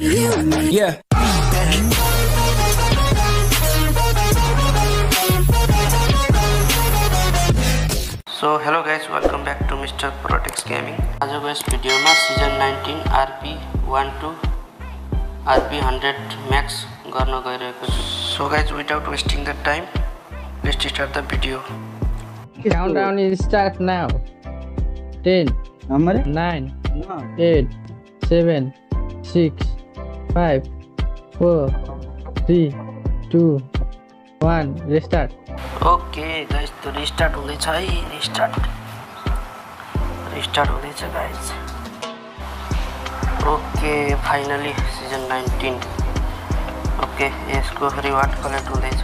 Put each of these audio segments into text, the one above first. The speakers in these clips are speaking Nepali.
Yeah. So hello guys, welcome back to Mr. Protex Gaming. आज guys भिडियो में सीजन 19 RP 12 RP 100 max गर्न गइरहेको छु. So guys, without wasting the time, let's start the video. Countdown is start now. 10 9 8 7 6 5 4 3 2 1 restart. Okay guys, तो restart हुँदैछ है. Restart हुँदैछ guys. Okay, finally season 19. Okay, यसको reward collect हुँदैछ.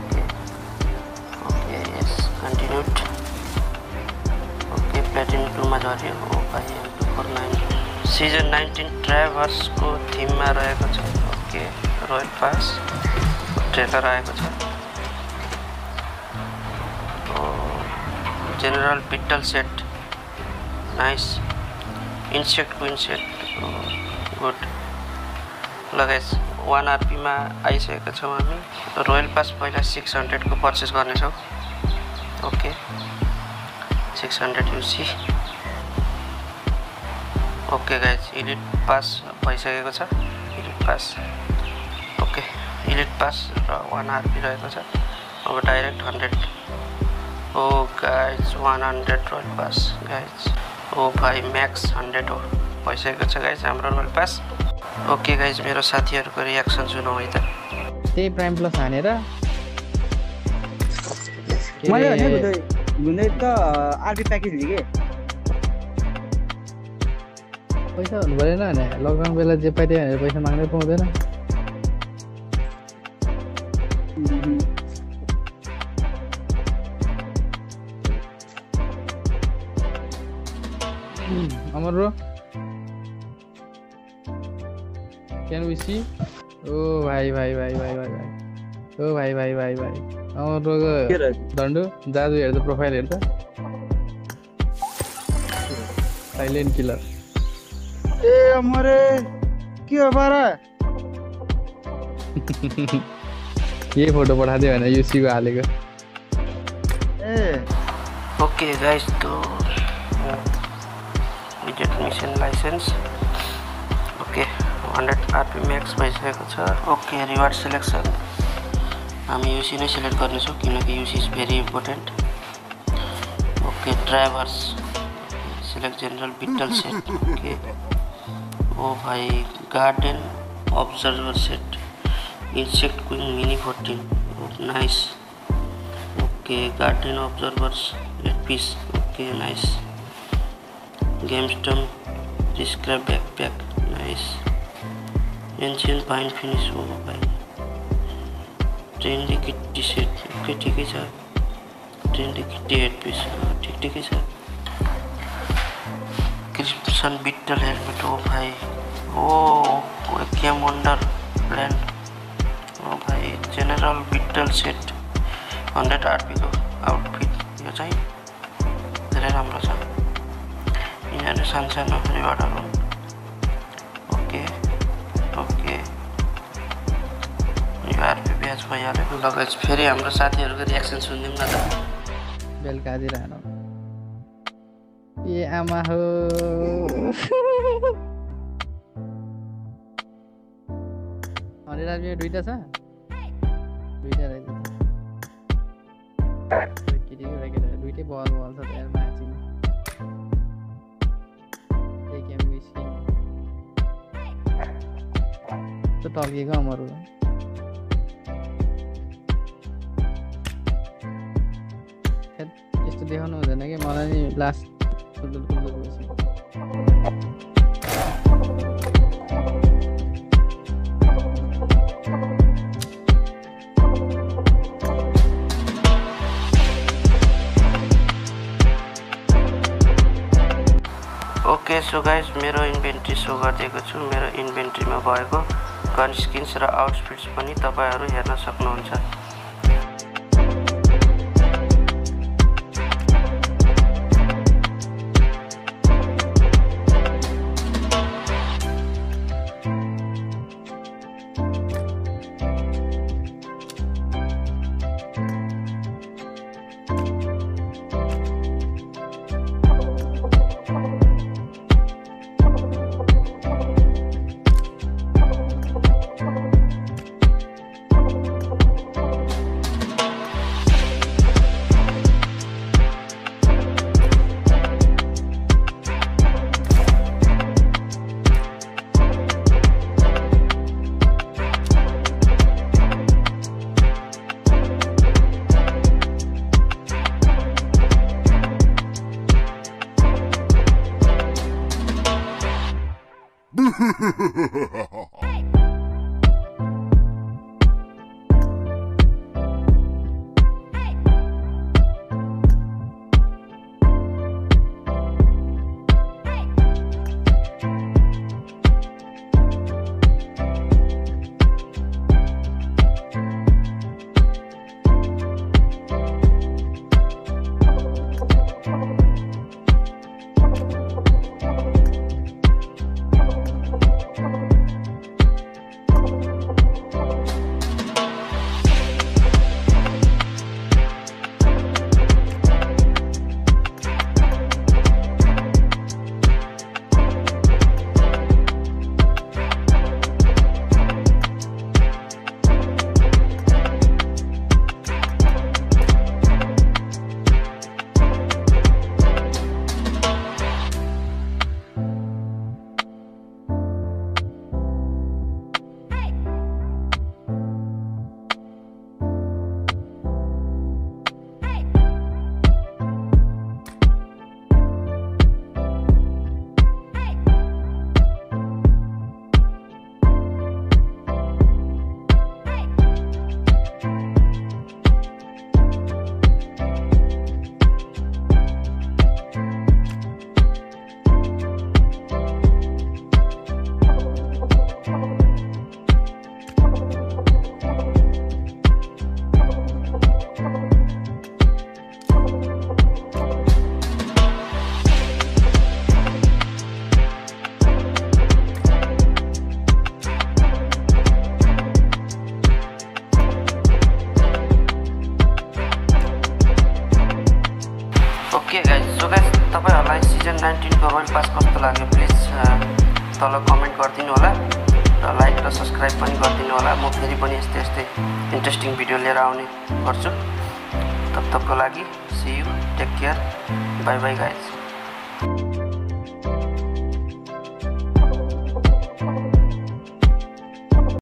Okay, yes, continued. Okay, platinum 2 मा झर्यो. Oh भाइ, 249. Season 19 Traverse को theme मा रहेको छ. Okay, Royal Pass ट्रेलर आएको छ. General Beetle set, nice. Insect Queen set, good. ल गाइस, 1 RP मा आइसकेका छौं हामी. रोयल पास पहिला 600 को परचेज गर्ने छौं. Okay, 600 UC. Okay guys, elite pass भइसकेको छ. Elite pass. Okay, elite pass र 1 RP रहेको छ. अब direct 100. Oh guys, 100 royal pass guys. Oh भाइ max 100 हो भइसकेको छ गाइस हाम्रो रोयल पास. ओके गाइस, मेरो साथीहरुको रियाक्सन सुनौ है त. त्यही प्राइम प्लस हानेर मैले भने गुन्दै त आरपी प्याकेज लिगे. पैसा हुनु भएन भने लकडाउन बेला जे पाइदियो भनेर पैसा माग्नै पाउँदैन. Amar bro, can we see? Oh bhai. Oh bhai. Amar bro dandu jadu herda profile herda. Silent killer. Amare के हो बारा? ये फोटो पठा दियो भने युसी को हालेको. ओके गाइस, तो विजेट mission license. Okay, 100 RP max भइसकेको छ. ओके, रिवार्ड सिलेक्सन हामी युसी नै सिलेक्ट गर्नेछौँ किनकि UC is very important. Okay, traverse select general beetle set. Okay, oh भाइ garden observer set, insect queen mini 14. Nice. Okay, garden observers 8 piece. Okay, nice. Gemstone Discrab backpack, nice. Ancient Pine finish, oh भाइ. Trendy kitty set, okay, ठिकै छ. Trendy kitty 8 piece, ठिकै छ. Crimson Beetle helmet, oh भाइ. Oh, Aquarium Wonderland, oh भाइ. General Beetle set 100 RP को आउटफिट, यो चाहिँ धेरै राम्रो छ. यिनीहरू सानो रिवार्डहरू. ओके, यो आरपी ब्याच भइहाल्यो. ल गाइस, फेरि हाम्रो साथीहरूको रियाक्सन सुनिदिउँ न त. बेलुका दिइरहनु. ए आमा हो. अनि राजु दुईटा छ. दुईटा रहेछ. दुईटै बल छ त्यहाँ म्याचिङ. तो टल्केको अमरु यस्तो देखाउनु हुँदैन कि मलाई नि लास्ट ओके, सो गाइस, मेरो इन्भेन्ट्री सो गरिदिएको छु. मेरो इन्भेन्ट्रीमा भएको गन स्किन्स र आउटफिट्स पनि तपाईहरु हेर्न सक्नुहुन्छ. 2019 को रोयल पास कस्तो लाग्यो प्लिज तल कमेन्ट गरिदिनु होला र लाइक र सब्स्क्राइब पनि गरिदिनु होला। म फेरि पनि यस्तै यस्तै इन्ट्रेस्टिङ भिडियो लिएर आउने गर्छु। तबतकको लागि see you, take care, bye bye guys.